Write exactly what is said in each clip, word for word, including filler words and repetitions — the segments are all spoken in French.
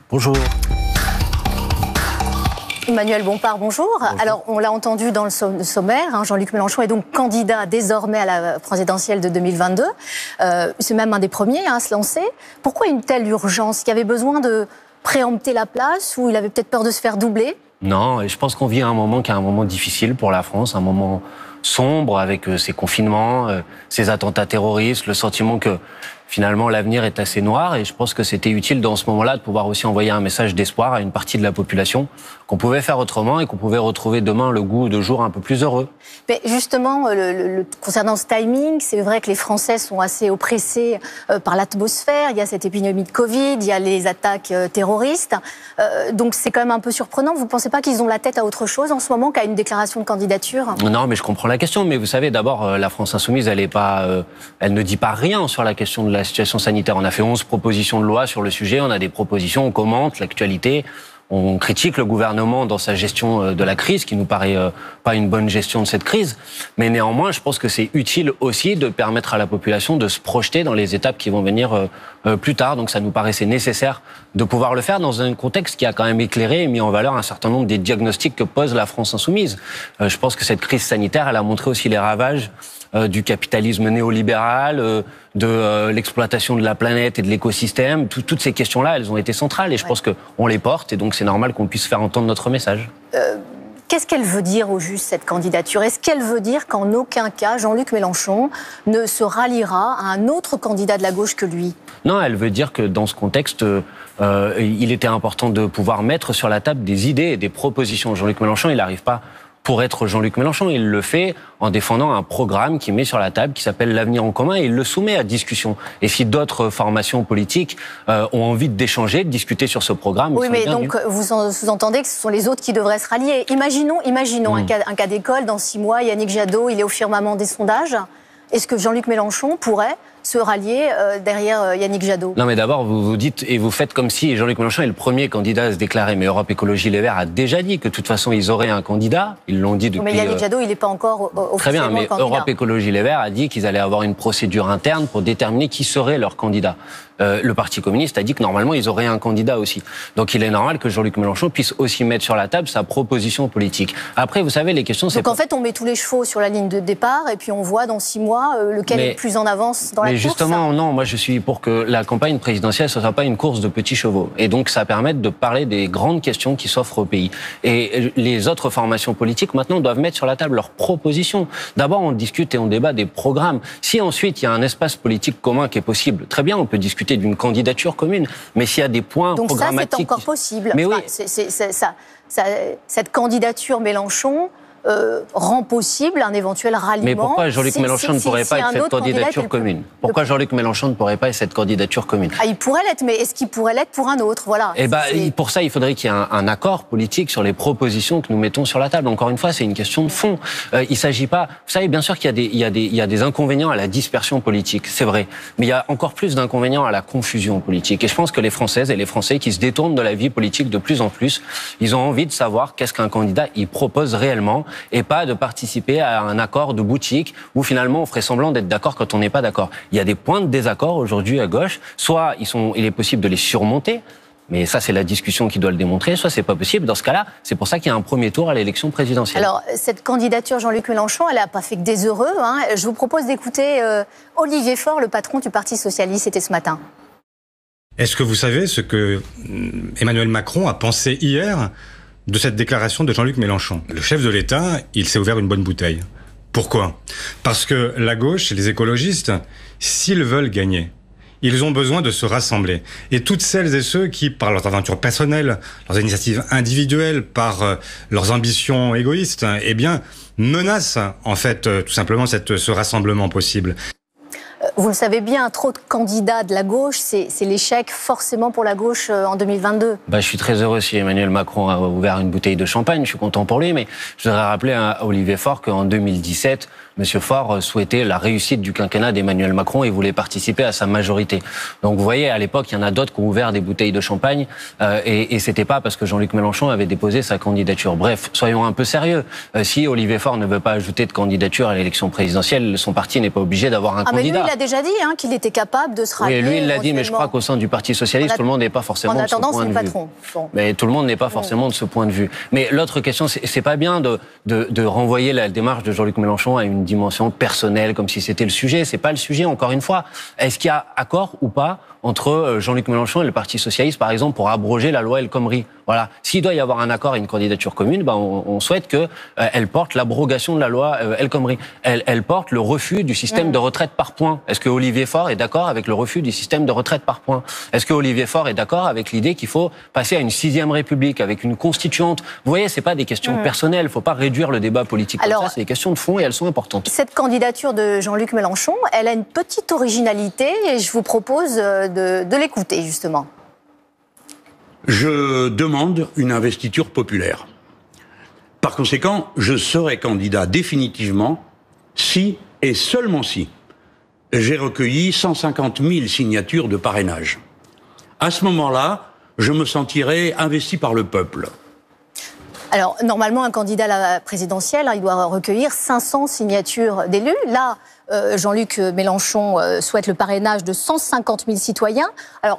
Bonjour. Emmanuel Bompard, bonjour. bonjour. Alors, on l'a entendu dans le sommaire, hein, Jean-Luc Mélenchon est donc candidat désormais à la présidentielle de deux mille vingt-deux. Euh, c'est même un des premiers hein, à se lancer. Pourquoi une telle urgence? Il y avait besoin de préempter la place ou il avait peut-être peur de se faire doubler? Non, et je pense qu'on vit un moment qui est un moment difficile pour la France, un moment sombre avec euh, ces confinements, euh, ces attentats terroristes, le sentiment que finalement l'avenir est assez noir, et je pense que c'était utile dans ce moment-là de pouvoir aussi envoyer un message d'espoir à une partie de la population qu'on pouvait faire autrement et qu'on pouvait retrouver demain le goût de jours un peu plus heureux. Mais justement, le, le, concernant ce timing, c'est vrai que les Français sont assez oppressés euh, par l'atmosphère. Il y a cette épidémie de Covid, il y a les attaques euh, terroristes. Euh, donc c'est quand même un peu surprenant. Vous ne pensez pas qu'ils ont la tête à autre chose en ce moment qu'à une déclaration de candidature? Non, mais je comprends la question. Mais vous savez, d'abord, euh, la France Insoumise, elle est pas, euh, elle ne dit pas rien sur la question de la situation sanitaire. On a fait onze propositions de loi sur le sujet. On a des propositions, on commente l'actualité. On critique le gouvernement dans sa gestion de la crise, qui nous paraît pas une bonne gestion de cette crise. Mais néanmoins, je pense que c'est utile aussi de permettre à la population de se projeter dans les étapes qui vont venir plus tard. Donc ça nous paraissait nécessaire de pouvoir le faire dans un contexte qui a quand même éclairé et mis en valeur un certain nombre des diagnostics que pose la France insoumise. Je pense que cette crise sanitaire, elle a montré aussi les ravages du capitalisme néolibéral, de l'exploitation de la planète et de l'écosystème. Toutes ces questions-là, elles ont été centrales et je ouais. pense qu'on les porte et donc c'est normal qu'on puisse faire entendre notre message. Euh, Qu'est-ce qu'elle veut dire au juste, cette candidature? Est-ce qu'elle veut dire qu'en aucun cas, Jean-Luc Mélenchon ne se ralliera à un autre candidat de la gauche que lui? Non, elle veut dire que dans ce contexte, euh, il était important de pouvoir mettre sur la table des idées et des propositions. Jean-Luc Mélenchon, il n'arrive pas pour être Jean-Luc Mélenchon. Il le fait en défendant un programme qu'il met sur la table, qui s'appelle l'Avenir en commun, et il le soumet à discussion. Et si d'autres formations politiques euh, ont envie d'échanger, de discuter sur ce programme... Oui, mais donc vous sous-entendez que ce sont les autres qui devraient se rallier. Imaginons, imaginons mmh. un cas, un cas d'école, dans six mois, Yannick Jadot, il est au firmament des sondages. Est-ce que Jean-Luc Mélenchon pourrait se rallier euh, derrière euh, Yannick Jadot? Non, mais d'abord, vous vous dites et vous faites comme si Jean-Luc Mélenchon est le premier candidat à se déclarer. Mais Europe Écologie Les Verts a déjà dit que de toute façon, ils auraient un candidat. Ils l'ont dit depuis... Mais Yannick Jadot, il n'est pas encore euh, officiellement Très bien, mais candidat. Europe Écologie Les Verts a dit qu'ils allaient avoir une procédure interne pour déterminer qui serait leur candidat. Euh, le Parti communiste a dit que normalement, ils auraient un candidat aussi. Donc il est normal que Jean-Luc Mélenchon puisse aussi mettre sur la table sa proposition politique. Après, vous savez, les questions... Donc en fait, on met tous les chevaux sur la ligne de départ et puis on voit dans six mois euh, lequel mais, est le plus en avance dans la course. Mais justement, non, moi je suis pour que la campagne présidentielle, ce ne soit pas une course de petits chevaux. Et donc ça permette de parler des grandes questions qui s'offrent au pays. Et les autres formations politiques, maintenant, doivent mettre sur la table leurs propositions. D'abord, on discute et on débat des programmes. Si ensuite, il y a un espace politique commun qui est possible, très bien, on peut discuter d'une candidature commune. Mais s'il y a des points donc programmatiques... Donc ça, c'est encore possible. Mais enfin, oui. c'est, c'est, c'est, ça, ça, cette candidature Mélenchon... Euh, rend possible un éventuel ralliement. Mais pourquoi Jean-Luc si, Mélenchon si, ne pourrait si, pas si être cette candidature le... commune? Pourquoi Jean-Luc Mélenchon ne pourrait pas être cette candidature commune? Ah, il pourrait l'être, mais est-ce qu'il pourrait l'être pour un autre? Voilà. Eh ben, pour ça, il faudrait qu'il y ait un, un accord politique sur les propositions que nous mettons sur la table. Encore une fois, c'est une question de fond. Euh, il s'agit pas... Vous savez, bien sûr qu'il y a des, il y a des, il y a des inconvénients à la dispersion politique, c'est vrai. Mais il y a encore plus d'inconvénients à la confusion politique. Et je pense que les Françaises et les Français qui se détournent de la vie politique de plus en plus, ils ont envie de savoir qu'est-ce qu'un candidat il propose réellement et pas de participer à un accord de boutique où finalement on ferait semblant d'être d'accord quand on n'est pas d'accord. Il y a des points de désaccord aujourd'hui à gauche, soit ils sont, il est possible de les surmonter, mais ça c'est la discussion qui doit le démontrer, soit c'est pas possible. Dans ce cas-là, c'est pour ça qu'il y a un premier tour à l'élection présidentielle. Alors cette candidature Jean-Luc Mélenchon, elle n'a pas fait que des heureux. Hein. Je vous propose d'écouter euh, Olivier Faure, le patron du Parti socialiste, c'était ce matin. Est-ce que vous savez ce que Emmanuel Macron a pensé hier de cette déclaration de Jean-Luc Mélenchon? Le chef de l'État, il s'est ouvert une bonne bouteille. Pourquoi? Parce que la gauche et les écologistes, s'ils veulent gagner, ils ont besoin de se rassembler. Et toutes celles et ceux qui, par leurs aventures personnelles, leurs initiatives individuelles, par euh, leurs ambitions égoïstes, eh bien, menacent en fait euh, tout simplement cette, ce rassemblement possible. Vous le savez bien, trop de candidats de la gauche, c'est, c'est l'échec forcément pour la gauche en deux mille vingt-deux. Bah, je suis très heureux si Emmanuel Macron a ouvert une bouteille de champagne, je suis content pour lui, mais je voudrais rappeler à Olivier Faure qu'en deux mille dix-sept, M. Faure souhaitait la réussite du quinquennat d'Emmanuel Macron et voulait participer à sa majorité. Donc vous voyez, à l'époque, il y en a d'autres qui ont ouvert des bouteilles de champagne euh, et, et c'était pas parce que Jean-Luc Mélenchon avait déposé sa candidature. Bref, soyons un peu sérieux. Euh, si Olivier Faure ne veut pas ajouter de candidature à l'élection présidentielle, son parti n'est pas obligé d'avoir un ah, candidat. Mais lui, il a déjà dit hein, qu'il était capable de se rallier. Oui, lui, il l'a dit, mais je crois qu'au sein du Parti socialiste, a... tout le monde n'est pas forcément de ce point de vue. Bon. Mais tout le monde n'est pas forcément de ce point de vue. Mais l'autre question, c'est pas bien de, de, de renvoyer la démarche de Jean-Luc Mélenchon à une dimension personnelle, comme si c'était le sujet. C'est pas le sujet, encore une fois. Est-ce qu'il y a accord ou pas entre Jean-Luc Mélenchon et le Parti socialiste, par exemple, pour abroger la loi El Khomri? Voilà. S'il doit y avoir un accord et une candidature commune, ben on, on souhaite que euh, elle porte l'abrogation de la loi euh, El Khomri. Elle, elle porte le refus du système mmh. de retraite par points. Est-ce que Olivier Faure est d'accord avec le refus du système de retraite par points? Est-ce que Olivier Faure est d'accord avec l'idée qu'il faut passer à une sixième république avec une constituante? Vous voyez, c'est pas des questions mmh. personnelles. Il faut pas réduire le débat politique comme Alors, ça. C'est des questions de fond et elles sont importantes. Cette candidature de Jean-Luc Mélenchon, elle a une petite originalité et je vous propose de, de l'écouter justement. Je demande une investiture populaire. Par conséquent, je serai candidat définitivement si, et seulement si, j'ai recueilli cent cinquante mille signatures de parrainage. À ce moment-là, je me sentirai investi par le peuple. Alors, normalement, un candidat à la présidentielle, hein, il doit recueillir cinq cents signatures d'élus. Là, euh, Jean-Luc Mélenchon euh, souhaite le parrainage de cent cinquante mille citoyens. Alors,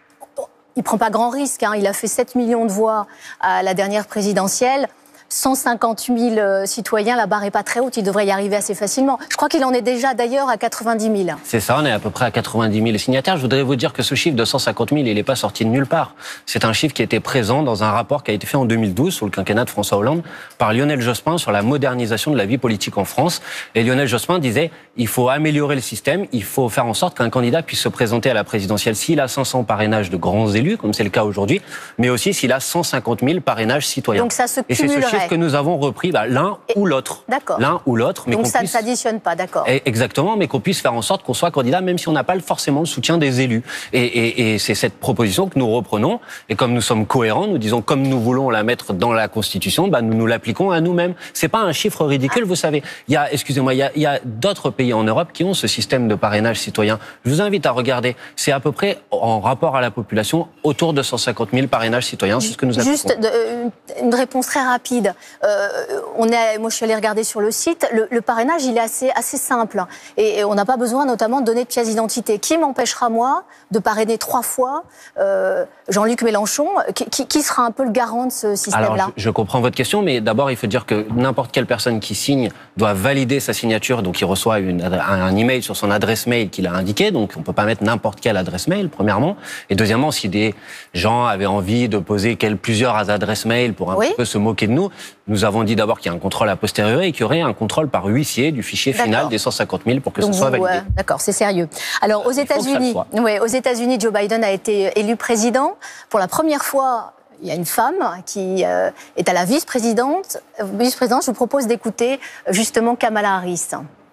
il ne prend pas grand risque, hein. Il a fait sept millions de voix à la dernière présidentielle. cent cinquante mille citoyens, la barre n'est pas très haute, il devrait y arriver assez facilement. Je crois qu'il en est déjà d'ailleurs à quatre-vingt-dix mille. C'est ça, on est à peu près à quatre-vingt-dix mille signataires. Je voudrais vous dire que ce chiffre de cent cinquante mille, il n'est pas sorti de nulle part. C'est un chiffre qui était présent dans un rapport qui a été fait en deux mille douze, sous le quinquennat de François Hollande, par Lionel Jospin sur la modernisation de la vie politique en France. Et Lionel Jospin disait, il faut améliorer le système, il faut faire en sorte qu'un candidat puisse se présenter à la présidentielle s'il a cinq cents parrainages de grands élus, comme c'est le cas aujourd'hui, mais aussi s'il a cent cinquante mille parrainages citoyens. Donc ça se cumulerait. Que nous avons repris bah, l'un ou l'autre. D'accord. L'un ou l'autre. Donc ça puisse... ne s'additionne pas, d'accord. Exactement, mais qu'on puisse faire en sorte qu'on soit candidat, même si on n'a pas forcément le soutien des élus. Et, et, et c'est cette proposition que nous reprenons. Et comme nous sommes cohérents, nous disons comme nous voulons la mettre dans la Constitution, bah, nous nous l'appliquons à nous-mêmes. C'est pas un chiffre ridicule, ah. vous savez. Il y a, excusez-moi, il y a, il y a d'autres pays en Europe qui ont ce système de parrainage citoyen. Je vous invite à regarder. C'est à peu près, en rapport à la population, autour de cent cinquante mille parrainages citoyens. C'est ce que nous appliquons. Juste de, une réponse très rapide. Euh, on est, moi, je suis allée regarder sur le site. Le, le parrainage, il est assez, assez simple. Et, et on n'a pas besoin, notamment, de donner de pièce d'identité. Qui m'empêchera, moi, de parrainer trois fois euh, Jean-Luc Mélenchon qui, qui, qui sera un peu le garant de ce système-là? Alors, je, je comprends votre question, mais d'abord, il faut dire que n'importe quelle personne qui signe doit valider sa signature. Donc, il reçoit une, un, un email sur son adresse mail qu'il a indiqué. Donc, on ne peut pas mettre n'importe quelle adresse mail, premièrement. Et deuxièmement, si des gens avaient envie de poser quel, plusieurs adresses mail pour un oui. peu se moquer de nous, nous avons dit d'abord qu'il y a un contrôle a posteriori et qu'il y aurait un contrôle par huissier du fichier final des cent cinquante mille pour que Donc ce soit vous, validé. Euh, D'accord, c'est sérieux. Alors, aux États-Unis, ouais, aux États-Unis, Joe Biden a été élu président. Pour la première fois, il y a une femme qui euh, est à la vice-présidente. Vice-présidente, je vous propose d'écouter justement Kamala Harris.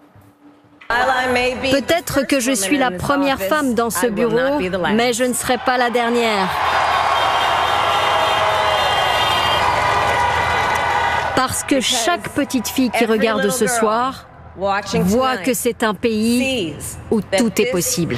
Peut-être que je suis la première femme dans ce bureau, mais je ne serai pas la dernière. Parce que chaque petite fille qui regarde ce soir voit que c'est un pays où tout est possible.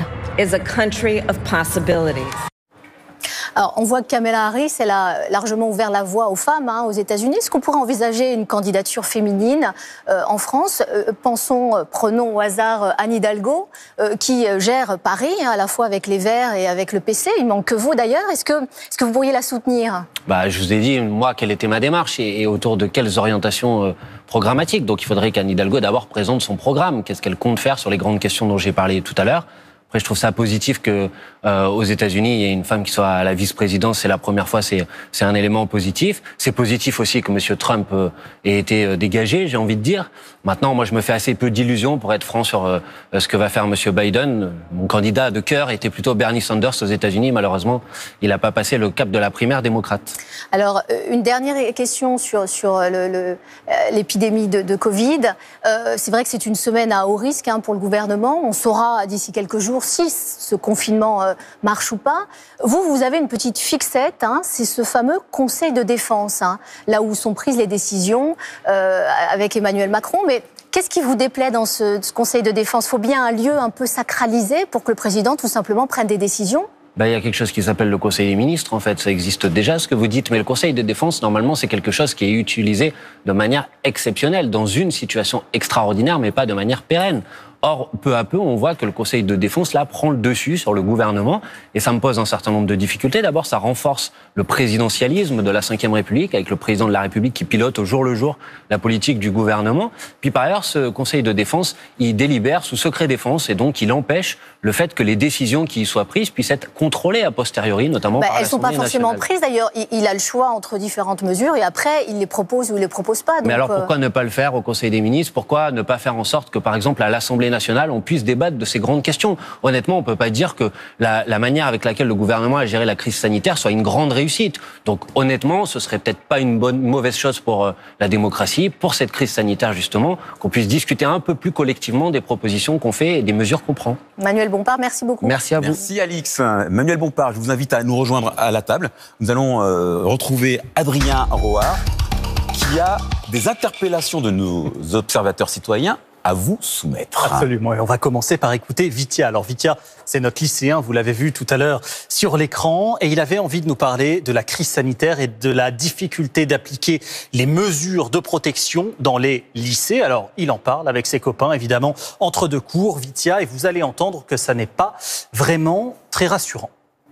Alors, on voit que Kamala Harris, elle a largement ouvert la voie aux femmes hein, aux États-Unis. Est-ce qu'on pourrait envisager une candidature féminine euh, en France? euh, Pensons, euh, prenons au hasard euh, Anne Hidalgo, euh, qui euh, gère Paris, hein, à la fois avec les Verts et avec le P C. Il manque que vous d'ailleurs. Est-ce que, est-ce que vous pourriez la soutenir? Bah, je vous ai dit, moi, quelle était ma démarche et, et autour de quelles orientations euh, programmatiques. Donc, il faudrait qu'Anne Hidalgo d'abord présente son programme. Qu'est-ce qu'elle compte faire sur les grandes questions dont j'ai parlé tout à l'heure? Après, je trouve ça positif que euh, aux États-Unis, il y ait une femme qui soit à la vice-présidence. C'est la première fois, c'est c'est un élément positif. C'est positif aussi que Monsieur Trump euh, ait été euh, dégagé, j'ai envie de dire. Maintenant, moi, je me fais assez peu d'illusions, pour être franc, sur euh, ce que va faire Monsieur Biden. Mon candidat de cœur était plutôt Bernie Sanders aux États-Unis. Malheureusement, il n'a pas passé le cap de la primaire démocrate. Alors, une dernière question sur sur le, le, l'épidémie de, de Covid. Euh, c'est vrai que c'est une semaine à haut risque hein, pour le gouvernement. On saura d'ici quelques jours si ce confinement euh, marche ou pas. Vous, vous avez une petite fixette, hein, c'est ce fameux Conseil de défense, hein, là où sont prises les décisions euh, avec Emmanuel Macron. Mais qu'est-ce qui vous déplaît dans ce, ce Conseil de défense? Il faut bien un lieu un peu sacralisé pour que le président, tout simplement, prenne des décisions? Ben, il y a quelque chose qui s'appelle le Conseil des ministres, en fait. Ça existe déjà, ce que vous dites. Mais le Conseil de défense, normalement, c'est quelque chose qui est utilisé de manière exceptionnelle, dans une situation extraordinaire, mais pas de manière pérenne. Or, peu à peu, on voit que le Conseil de défense, là, prend le dessus sur le gouvernement, et ça me pose un certain nombre de difficultés. D'abord, ça renforce le présidentialisme de la cinquième République, avec le président de la République qui pilote au jour le jour la politique du gouvernement. Puis par ailleurs, ce Conseil de défense, il délibère sous secret défense, et donc il empêche le fait que les décisions qui y soient prises puissent être contrôlées a posteriori, notamment bah, par elles ne sont pas forcément nationale. prises, d'ailleurs. Il, il a le choix entre différentes mesures, et après, il les propose ou il les propose pas. Donc, Mais alors euh... pourquoi ne pas le faire au Conseil des ministres? Pourquoi ne pas faire en sorte que, par exemple, à l'Assemblée nationale, on puisse débattre de ces grandes questions? Honnêtement, on ne peut pas dire que la, la manière avec laquelle le gouvernement a géré la crise sanitaire soit une grande réussite. Donc honnêtement, ce serait peut-être pas une bonne, mauvaise chose pour euh, la démocratie, pour cette crise sanitaire justement, qu'on puisse discuter un peu plus collectivement des propositions qu'on fait et des mesures qu'on prend. Manuel Bompard, merci beaucoup. Merci à vous. Merci Alix. Manuel Bompard, je vous invite à nous rejoindre à la table. Nous allons euh, retrouver Adrien Roard, qui a des interpellations de nos observateurs citoyens à vous soumettre. Absolument, et on va commencer par écouter Vitia. Alors Vitia, c'est notre lycéen, vous l'avez vu tout à l'heure sur l'écran, et il avait envie de nous parler de la crise sanitaire et de la difficulté d'appliquer les mesures de protection dans les lycées. Alors il en parle avec ses copains, évidemment, entre deux cours, Vitia, et vous allez entendre que ça n'est pas vraiment très rassurant.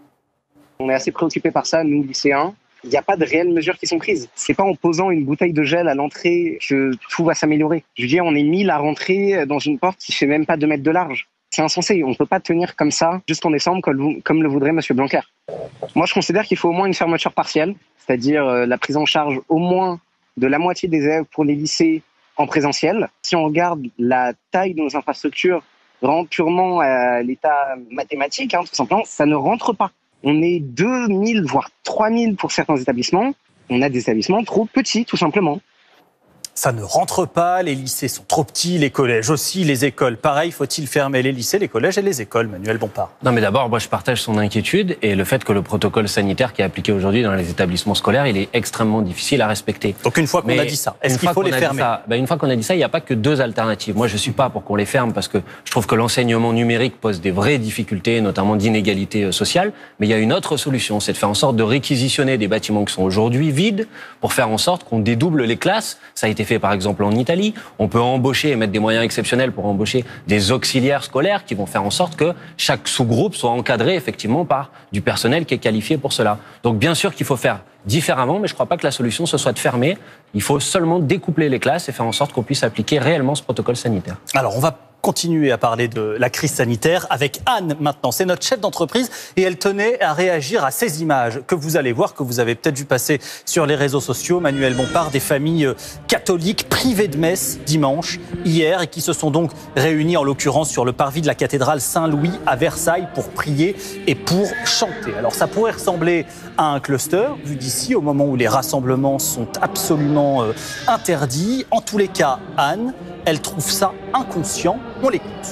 On est assez préoccupés par ça, nous lycéens. Il n'y a pas de réelles mesures qui sont prises. C'est pas en posant une bouteille de gel à l'entrée que tout va s'améliorer. Je veux dire, on est mis à rentrer dans une porte qui fait même pas deux mètres de large. C'est insensé. On ne peut pas tenir comme ça jusqu'en décembre comme, comme le voudrait M. Blanquer. Moi, je considère qu'il faut au moins une fermeture partielle, c'est-à-dire la prise en charge au moins de la moitié des élèves pour les lycées en présentiel. Si on regarde la taille de nos infrastructures, vraiment purement à l'état mathématique, hein, tout simplement, ça ne rentre pas. On est deux mille, voire trois mille pour certains établissements. On a des établissements trop petits, tout simplement. Ça ne rentre pas, les lycées sont trop petits, les collèges aussi, les écoles. Pareil, faut-il fermer les lycées, les collèges et les écoles, Manuel Bompard? Non, mais d'abord, moi, je partage son inquiétude et le fait que le protocole sanitaire qui est appliqué aujourd'hui dans les établissements scolaires, il est extrêmement difficile à respecter. Donc une fois qu'on a dit ça, est-ce qu'il faut les fermer? Ben, une fois qu'on a dit ça, il n'y a pas que deux alternatives. Moi, je suis pas pour qu'on les ferme parce que je trouve que l'enseignement numérique pose des vraies difficultés, notamment d'inégalité sociale. Mais il y a une autre solution, c'est de faire en sorte de réquisitionner des bâtiments qui sont aujourd'hui vides pour faire en sorte qu'on dédouble les classes. Ça a été fait, par exemple, en Italie. On peut embaucher et mettre des moyens exceptionnels pour embaucher des auxiliaires scolaires qui vont faire en sorte que chaque sous-groupe soit encadré effectivement par du personnel qui est qualifié pour cela. Donc bien sûr qu'il faut faire différemment, mais je ne crois pas que la solution ce soit de fermer. Il faut seulement découpler les classes et faire en sorte qu'on puisse appliquer réellement ce protocole sanitaire. Alors on va continuer à parler de la crise sanitaire avec Anne maintenant. C'est notre chef d'entreprise et elle tenait à réagir à ces images que vous allez voir, que vous avez peut-être vu passer sur les réseaux sociaux. Manuel Bompard, des familles catholiques privées de messe dimanche, hier, et qui se sont donc réunies en l'occurrence sur le parvis de la cathédrale Saint-Louis à Versailles pour prier et pour chanter. Alors ça pourrait ressembler à un cluster vu d'ici au moment où les rassemblements sont absolument euh, interdits. En tous les cas, Anne, elle trouve ça inconscient. On l'écoute.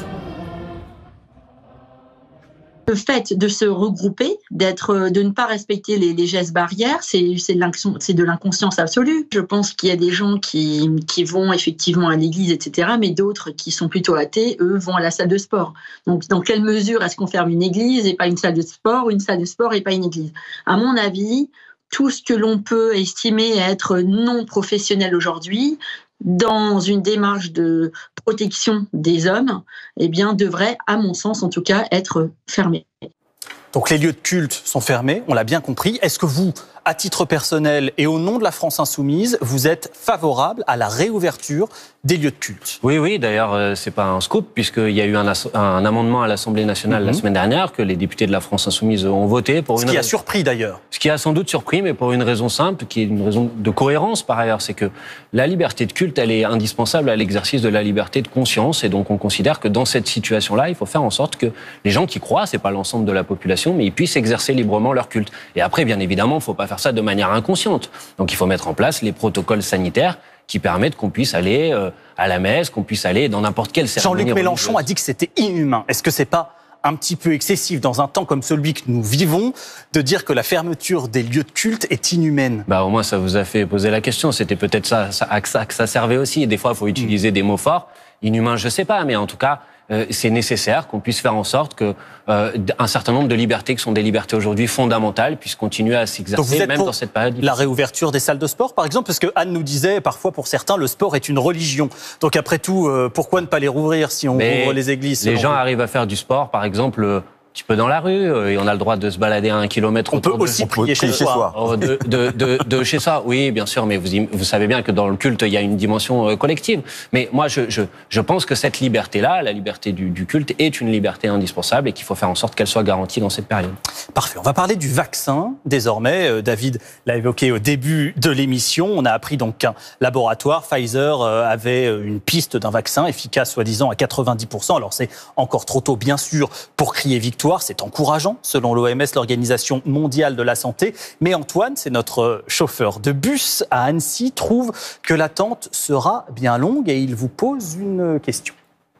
Le fait de se regrouper, d'être, de ne pas respecter les, les gestes barrières, c'est, c'est, c'est de l'inconscience absolue. Je pense qu'il y a des gens qui, qui vont effectivement à l'église, et cetera, mais d'autres qui sont plutôt athées, eux, vont à la salle de sport. Donc, dans quelle mesure est-ce qu'on ferme une église et pas une salle de sport, ou une salle de sport et pas une église? À mon avis, tout ce que l'on peut estimer être non professionnel aujourd'hui, dans une démarche de protection des hommes, eh bien, devrait, à mon sens en tout cas, être fermé. Donc les lieux de culte sont fermés, on l'a bien compris. Est-ce que vous, à titre personnel et au nom de la France Insoumise, vous êtes favorable à la réouverture des lieux de culte? Oui, oui, d'ailleurs, euh, c'est pas un scoop, puisqu'il y a eu un, un amendement à l'Assemblée nationale mm-hmm. la semaine dernière que les députés de la France Insoumise ont voté. Pour Ce une qui raison... a surpris d'ailleurs. Ce qui a sans doute surpris, mais pour une raison simple, qui est une raison de cohérence par ailleurs, c'est que la liberté de culte, elle est indispensable à l'exercice de la liberté de conscience, et donc on considère que dans cette situation-là, il faut faire en sorte que les gens qui croient, c'est pas l'ensemble de la population, mais ils puissent exercer librement leur culte. Et après, bien évidemment, il ne faut pas faire ça de manière inconsciente. Donc il faut mettre en place les protocoles sanitaires qui permettent qu'on puisse aller euh, à la messe, qu'on puisse aller dans n'importe quelle cérémonie. Jean-Luc Mélenchon religieuse. a dit que c'était inhumain. Est-ce que c'est pas un petit peu excessif dans un temps comme celui que nous vivons de dire que la fermeture des lieux de culte est inhumaine? Bah au moins ça vous a fait poser la question. C'était peut-être ça, ça, à ça que ça servait aussi. Et des fois, il faut utiliser mmh. des mots forts. Inhumain, je sais pas, mais en tout cas, euh, c'est nécessaire qu'on puisse faire en sorte que euh, un certain nombre de libertés qui sont des libertés aujourd'hui fondamentales puissent continuer à s'exercer même dans cette période. La réouverture des salles de sport, par exemple, parce que Anne nous disait parfois pour certains le sport est une religion. Donc après tout, euh, pourquoi ne pas les rouvrir si on Mais ouvre les églises? Les gens vous. arrivent à faire du sport, par exemple. Euh, Un petit peu dans la rue, euh, et on a le droit de se balader à un kilomètre on autour peut aussi de... prier chez soi. Oh, de, de, de, de chez soi, oui, bien sûr, mais vous, vous savez bien que dans le culte, il y a une dimension euh, collective. Mais moi, je, je, je pense que cette liberté-là, la liberté du, du culte, est une liberté indispensable et qu'il faut faire en sorte qu'elle soit garantie dans cette période. Parfait. On va parler du vaccin, désormais. Euh, David l'a évoqué au début de l'émission. On a appris donc qu'un laboratoire, Pfizer, euh, avait une piste d'un vaccin efficace, soi-disant, à quatre-vingt-dix pour cent. Alors, c'est encore trop tôt, bien sûr, pour crier victoire. C'est encourageant, selon l'O M S, l'Organisation mondiale de la santé. Mais Antoine, c'est notre chauffeur de bus à Annecy, trouve que l'attente sera bien longue et il vous pose une question.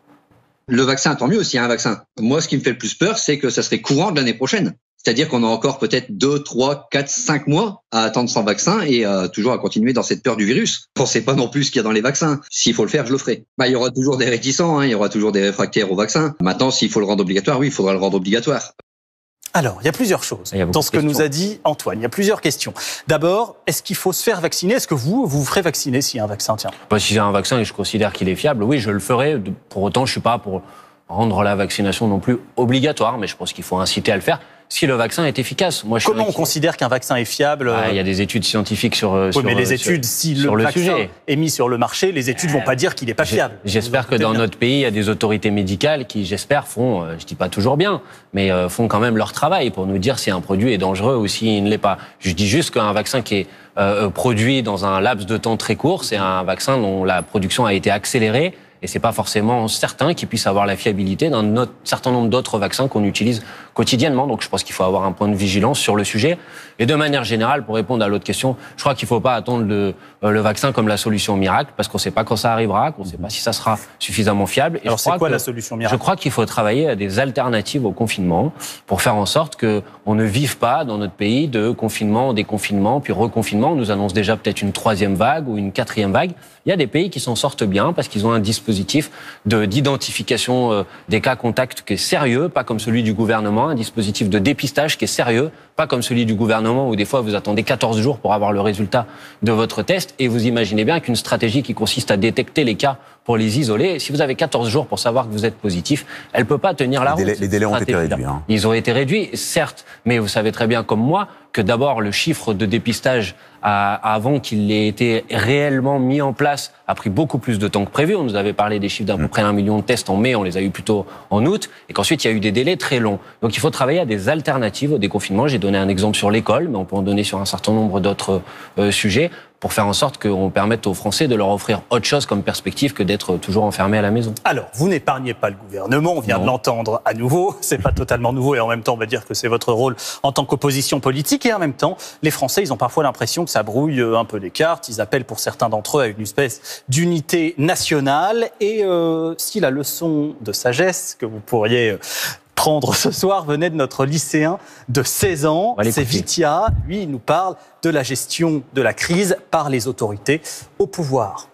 Le vaccin, tant mieux s'il y a un vaccin. Moi, ce qui me fait le plus peur, c'est que ça serait courant de l'année prochaine. C'est-à-dire qu'on a encore peut-être deux, trois, quatre, cinq mois à attendre sans vaccin et euh, toujours à continuer dans cette peur du virus. On ne sait pas non plus ce qu'il y a dans les vaccins. S'il faut le faire, je le ferai. Bah, il y aura toujours des réticents, hein, il y aura toujours des réfractaires au vaccin. Maintenant, s'il faut le rendre obligatoire, oui, il faudra le rendre obligatoire. Alors, il y a plusieurs choses dans ce que nous a dit Antoine. Il y a plusieurs questions. D'abord, est-ce qu'il faut se faire vacciner? Est-ce que vous, vous vous ferez vacciner s'il y a un vaccin? Tiens. Bah, si j'ai un vaccin et je considère qu'il est fiable, oui, je le ferai. Pour autant, je ne suis pas pour rendre la vaccination non plus obligatoire, mais je pense qu'il faut inciter à le faire si le vaccin est efficace. Moi, je Comment suis... on considère qu'un vaccin est fiable? Ah, il y a des études scientifiques sur... Oui, sur mais les sur, études, si le, le vaccin sujet. est mis sur le marché, les études ne vont pas dire qu'il n'est pas fiable. J'espère que dans bien. notre pays, il y a des autorités médicales qui, j'espère, font, je dis pas toujours bien, mais font quand même leur travail pour nous dire si un produit est dangereux ou s'il ne l'est pas. Je dis juste qu'un vaccin qui est euh, produit dans un laps de temps très court, c'est un vaccin dont la production a été accélérée. Et c'est pas forcément certain qu'il puisse avoir la fiabilité d'un certain nombre d'autres vaccins qu'on utilise quotidiennement. Donc je pense qu'il faut avoir un point de vigilance sur le sujet. Et de manière générale, pour répondre à l'autre question, je crois qu'il faut pas attendre le, le vaccin comme la solution miracle, parce qu'on sait pas quand ça arrivera, qu'on sait pas si ça sera suffisamment fiable. Et Alors c'est quoi que, la solution miracle? Je crois qu'il faut travailler à des alternatives au confinement pour faire en sorte que on ne vive pas dans notre pays de confinement, déconfinement, puis reconfinement. On nous annonce déjà peut-être une troisième vague ou une quatrième vague. Il y a des pays qui s'en sortent bien parce qu'ils ont un dispositif de, d'identification euh, des cas contacts qui est sérieux, pas comme celui du gouvernement, un dispositif de dépistage qui est sérieux, pas comme celui du gouvernement où des fois vous attendez quatorze jours pour avoir le résultat de votre test et vous imaginez bien qu'une stratégie qui consiste à détecter les cas pour les isoler, si vous avez quatorze jours pour savoir que vous êtes positif, elle peut pas tenir la route. Les délais, les délais ont été réduits. Hein. Ils ont été réduits, certes, mais vous savez très bien comme moi que d'abord le chiffre de dépistage à, avant qu'il ait été réellement mis en place a pris beaucoup plus de temps que prévu. On nous avait parlé des chiffres d'à peu près un million de tests en mai, on les a eu plutôt en août, et qu'ensuite il y a eu des délais très longs. Donc il faut travailler à des alternatives au déconfinement. J'ai donné un exemple sur l'école, mais on peut en donner sur un certain nombre d'autres euh, sujets pour faire en sorte qu'on permette aux Français de leur offrir autre chose comme perspective que d'être toujours enfermés à la maison. Alors, vous n'épargnez pas le gouvernement, on vient non. de l'entendre à nouveau, c'est pas totalement nouveau et en même temps on va dire que c'est votre rôle en tant qu'opposition politique et en même temps les Français ils ont parfois l'impression que ça brouille un peu les cartes, ils appellent pour certains d'entre eux à une espèce d'unité nationale et euh, si la leçon de sagesse que vous pourriez... Euh, prendre ce soir venait de notre lycéen de seize ans, c'est Vitia. Lui, il nous parle de la gestion de la crise par les autorités au pouvoir.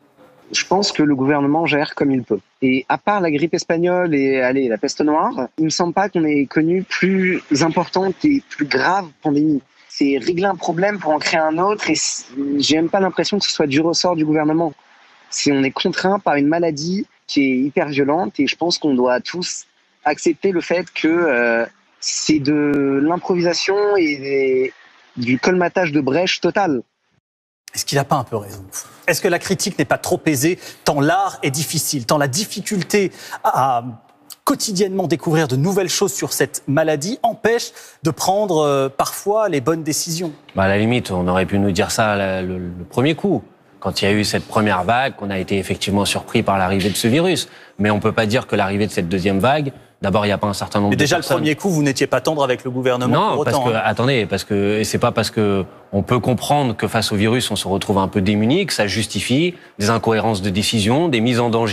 Je pense que le gouvernement gère comme il peut. Et à part la grippe espagnole et allez, la peste noire, il ne me semble pas qu'on ait connu plus importante et plus grave pandémie. C'est régler un problème pour en créer un autre et j'ai même pas l'impression que ce soit du ressort du gouvernement. C'est, on est contraint par une maladie qui est hyper violente et je pense qu'on doit tous accepter le fait que euh, c'est de l'improvisation et des, du colmatage de brèches total. Est-ce qu'il n'a pas un peu raison? Est-ce que la critique n'est pas trop aisée, tant l'art est difficile, tant la difficulté à, à quotidiennement découvrir de nouvelles choses sur cette maladie empêche de prendre euh, parfois les bonnes décisions? Bah à la limite, on aurait pu nous dire ça le, le, le premier coup. Quand il y a eu cette première vague, qu'on a été effectivement surpris par l'arrivée de ce virus. Mais on ne peut pas dire que l'arrivée de cette deuxième vague, d'abord, il n'y a pas un certain nombre Mais de déjà, personnes... le premier coup, vous n'étiez pas tendre avec le gouvernement non, pour autant. parce que, hein. attendez, parce que c'est pas parce que on peut comprendre que face au virus, on se retrouve un peu démunis, que ça justifie des incohérences de décision, des mises en danger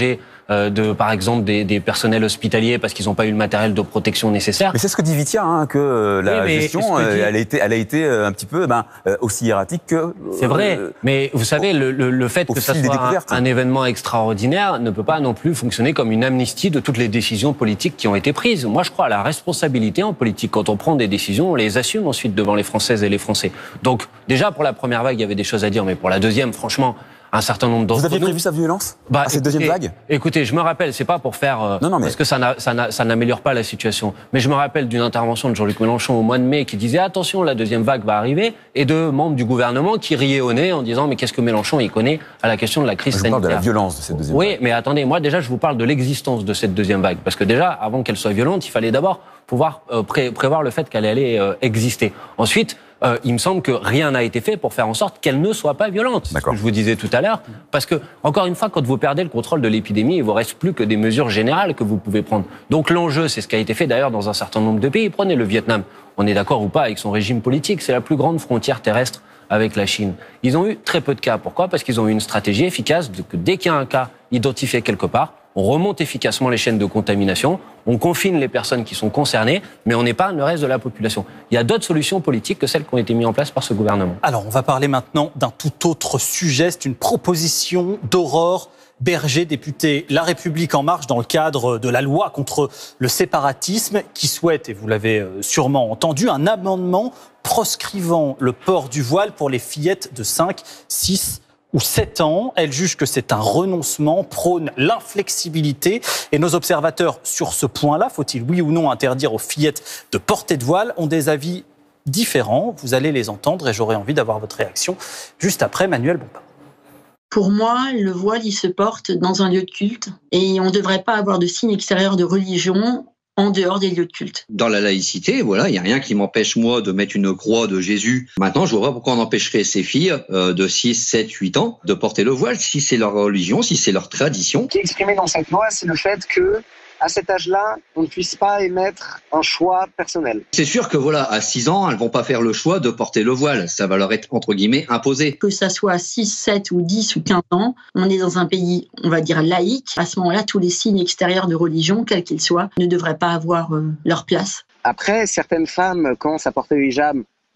euh, de, par exemple, des, des personnels hospitaliers parce qu'ils n'ont pas eu le matériel de protection nécessaire. Mais c'est ce que dit Vitia, hein, que euh, la oui, gestion, que dit... euh, elle a été, elle a été euh, un petit peu ben, euh, aussi hiératique que... Euh, c'est vrai, mais vous savez, le, le, le fait que ça soit un, un événement extraordinaire ne peut pas non plus fonctionner comme une amnistie de toutes les décisions politiques qui ont été prises. Moi, je crois à la responsabilité en politique. Quand on prend des décisions, on les assume ensuite devant les Françaises et les Français. Donc, déjà, pour la première vague, il y avait des choses à dire, mais pour la deuxième, franchement... un certain nombre d'entre nous. Vous aviez prévu sa violence bah, à cette deuxième vague? Écoutez, je me rappelle, c'est pas pour faire... Euh, non, non, mais... Parce que ça n'améliore pas la situation. Mais je me rappelle d'une intervention de Jean-Luc Mélenchon au mois de mai qui disait « Attention, la deuxième vague va arriver » et de membres du gouvernement qui riaient au nez en disant « Mais qu'est-ce que Mélenchon, il connaît à la question de la crise je sanitaire ?» Je parle de la violence de cette deuxième oui, vague. Oui, mais attendez, moi déjà, je vous parle de l'existence de cette deuxième vague. Parce que déjà, avant qu'elle soit violente, il fallait d'abord pouvoir euh, pré prévoir le fait qu'elle allait euh, exister. Ensuite, Euh, il me semble que rien n'a été fait pour faire en sorte qu'elle ne soit pas violente. C'est ce que je vous disais tout à l'heure. Parce que, encore une fois, quand vous perdez le contrôle de l'épidémie, il ne vous reste plus que des mesures générales que vous pouvez prendre. Donc l'enjeu, c'est ce qui a été fait d'ailleurs dans un certain nombre de pays. Prenez le Vietnam. On est d'accord ou pas avec son régime politique. C'est la plus grande frontière terrestre avec la Chine. Ils ont eu très peu de cas. Pourquoi? Parce qu'ils ont eu une stratégie efficace de que dès qu'il y a un cas identifié quelque part, on remonte efficacement les chaînes de contamination, on confine les personnes qui sont concernées, mais on n'épargne le reste de la population. Il y a d'autres solutions politiques que celles qui ont été mises en place par ce gouvernement. Alors, on va parler maintenant d'un tout autre sujet. C'est une proposition d'Aurore Berger, députée La République En Marche, dans le cadre de la loi contre le séparatisme, qui souhaite, et vous l'avez sûrement entendu, un amendement proscrivant le port du voile pour les fillettes de cinq, six ou sept ans. Elle juge que c'est un renoncement, prône l'inflexibilité. Et nos observateurs sur ce point-là, faut-il oui ou non interdire aux fillettes de porter de voile, ont des avis différents. Vous allez les entendre et j'aurai envie d'avoir votre réaction juste après Manuel Bompard. Pour moi, le voile, il se porte dans un lieu de culte et on ne devrait pas avoir de signe extérieur de religion en dehors des lieux de culte. Dans la laïcité, voilà, il n'y a rien qui m'empêche, moi, de mettre une croix de Jésus. Maintenant, je vois pas pourquoi on empêcherait ces filles euh, de six, sept, huit ans de porter le voile, si c'est leur religion, si c'est leur tradition. Ce qui est exprimé dans cette loi, c'est le fait que, à cet âge-là, on ne puisse pas émettre un choix personnel. C'est sûr que voilà, à six ans, elles vont pas faire le choix de porter le voile. Ça va leur être, entre guillemets, imposé. Que ça soit à six, sept ou dix ou quinze ans, on est dans un pays, on va dire, laïque. À ce moment-là, tous les signes extérieurs de religion, quels qu'ils soient, ne devraient pas avoir euh, leur place. Après, certaines femmes commencent à porter le hijab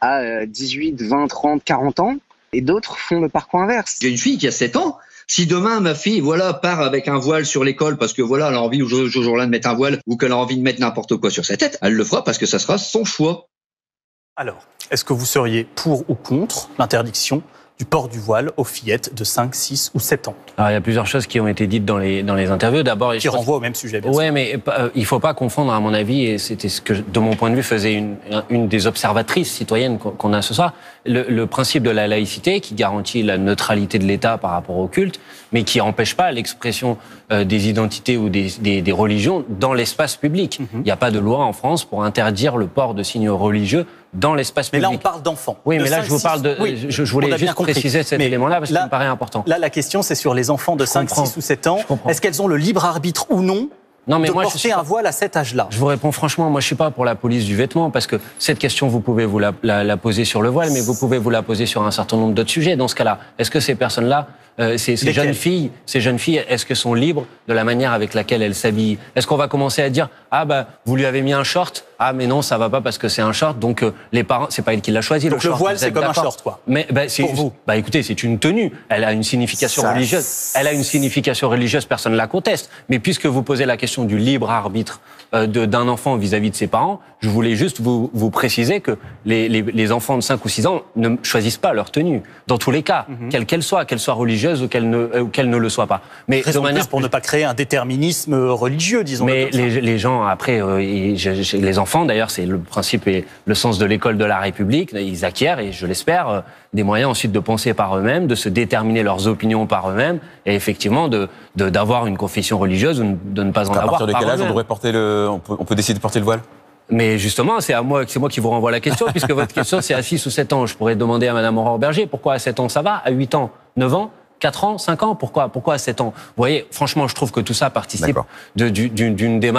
à dix-huit, vingt, trente, quarante ans, et d'autres font le parcours inverse. J'ai une fille qui a sept ans. Si demain, ma fille, voilà, part avec un voile sur l'école parce que voilà, elle a envie au jour-là de mettre un voile ou qu'elle a envie de mettre n'importe quoi sur sa tête, elle le fera parce que ça sera son choix. Alors, est-ce que vous seriez pour ou contre l'interdiction du port du voile aux fillettes de cinq, six ou sept ans? Alors, il y a plusieurs choses qui ont été dites dans les, dans les interviews. D'abord, qui renvoient au même sujet, bien ouais, sûr. mais euh, il ne faut pas confondre, à mon avis, et c'était ce que, de mon point de vue, faisait une, une des observatrices citoyennes qu'on a ce soir, le, le principe de la laïcité qui garantit la neutralité de l'État par rapport au culte, mais qui n'empêche pas l'expression euh, des identités ou des, des, des religions dans l'espace public. Il n'y a pas de loi en France pour interdire le port de signes religieux dans l'espace public. Mais là, on parle d'enfants. Oui, de mais là, cinq, je vous parle de... Oui, je, je voulais juste préciser cet élément-là parce qu'il me paraît important. Là, la question, c'est sur les enfants de cinq, six ou sept ans. Est-ce qu'elles ont le libre arbitre ou non Non, mais de moi, porter je suis un pas... voile à cet âge-là? Je vous réponds franchement, moi je suis pas pour la police du vêtement parce que cette question vous pouvez vous la, la, la poser sur le voile, mais vous pouvez vous la poser sur un certain nombre d'autres sujets. Dans ce cas-là, est-ce que ces personnes-là, euh, ces, ces jeunes filles, ces jeunes filles, est-ce qu'elles sont libres de la manière avec laquelle elles s'habillent? Est-ce qu'on va commencer à dire ah bah vous lui avez mis un short, ah mais non ça va pas parce que c'est un short, donc euh, les parents, c'est pas elle qui l'a choisi. Donc le, le short, voile c'est comme un short quoi. Mais bah, c'est pour vous. Bah écoutez, c'est une tenue. Elle a une signification Ça... religieuse. Elle a une signification religieuse, personne ne la conteste. Mais puisque vous posez la question du libre arbitre euh, d'un enfant vis-à-vis de ses parents, je voulais juste vous, vous préciser que les, les, les enfants de cinq ou six ans ne choisissent pas leur tenue, dans tous les cas, mm-hmm. quelle qu'elle soit, qu'elle soit religieuse ou qu'elle ne, euh, qu'elle ne le soit pas. Mais Raison de manière plus pour ne pas créer un déterminisme religieux, disons. Mais les, les gens, après, euh, et je, je, les enfants, d'ailleurs, c'est le principe et le sens de l'école de la République, ils acquièrent, et je l'espère, euh, des moyens ensuite de penser par eux-mêmes, de se déterminer leurs opinions par eux-mêmes, et effectivement de, de, d'avoir une confession religieuse ou de ne pas en avoir par eux-mêmes. À partir de quel âge on devrait porter le, on peut, on peut décider de porter le voile? Mais justement, c'est à moi, c'est moi qui vous renvoie la question, puisque votre question c'est à six ou sept ans. Je pourrais demander à Madame Aurore Berger, pourquoi à sept ans ça va, à huit ans, neuf ans, quatre ans, cinq ans, pourquoi, pourquoi à sept ans? Vous voyez, franchement, je trouve que tout ça participe d'une démarche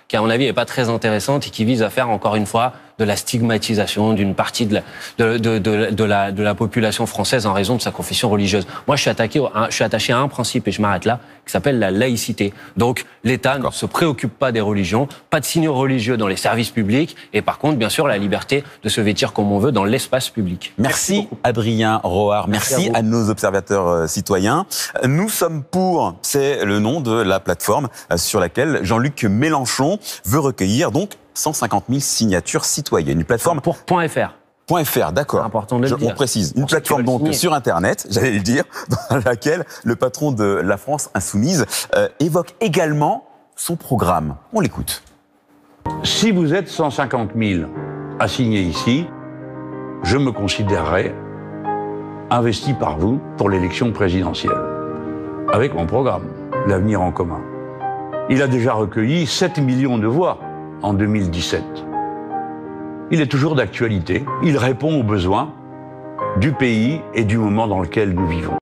qui à mon avis est pas très intéressante et qui vise à faire encore une fois de la stigmatisation d'une partie de la, de, de, de, de, la, de la population française en raison de sa confession religieuse. Moi, je suis, attaqué, je suis attaché à un principe, et je m'arrête là, qui s'appelle la laïcité. Donc, l'État ne se préoccupe pas des religions, pas de signaux religieux dans les services publics, et par contre, bien sûr, la liberté de se vêtir comme on veut dans l'espace public. Merci, Merci Adrien Rohard, merci, merci à, à nos observateurs euh, citoyens. Nous sommes pour, c'est le nom de la plateforme euh, sur laquelle Jean-Luc Mélenchon veut recueillir donc cent cinquante mille signatures citoyennes. Une plateforme pour .fr. .fr, d'accord. C'est important de le Je, dire. On précise. Une plateforme donc sur Internet, j'allais le dire, dans laquelle le patron de la France Insoumise euh, évoque également son programme. On l'écoute. Si vous êtes cent cinquante mille à signer ici, je me considérerai investi par vous pour l'élection présidentielle. Avec mon programme, l'avenir en commun. Il a déjà recueilli sept millions de voix en deux mille dix-sept. Il est toujours d'actualité. Il répond aux besoins du pays et du moment dans lequel nous vivons.